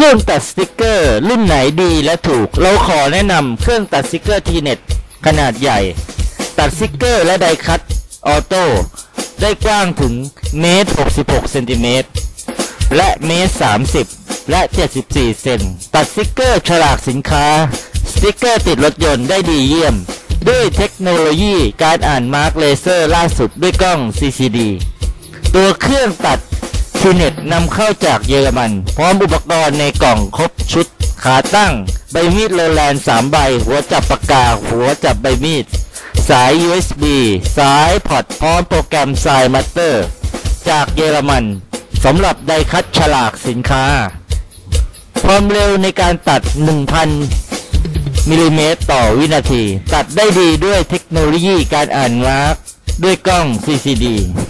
รื่องตัดสติกเกอร์รุ่นไหนดีและถูกเราขอแนะนำเครื่องตัดสติกเกอร์ T-Net ขนาดใหญ่ตัดสติกเกอร์และไดคัตออโต้ได้กว้างถึง1.66 เซนติเมตรและ1.30 และ74 เซนตัดสติกเกอร์ฉลากสินค้าสติกเกอร์ติดรถยนต์ได้ดีเยี่ยมด้วยเทคโนโลยีการอ่านมาร์กเลเซอร์ล่าสุดด้วยกล้อง CCD ตัวเครื่องตัดT-Net นำเข้าจากเยอรมันพร้อมอุปกรณ์ในกล่องครบชุดขาตั้งใบมีดโรแลนด์3ใบหัวจับปากกาหัวจับใบมีดสาย USB สายพอร์ตพร้อมโปรแกรมไซมัตเตอร์จากเยอรมันสำหรับไดคัตฉลากสินค้าความเร็วในการตัด 1,000 มิลลิเมตรต่อวินาทีตัดได้ดีด้วยเทคโนโลยีการอ่านมาร์กด้วยกล้อง CCD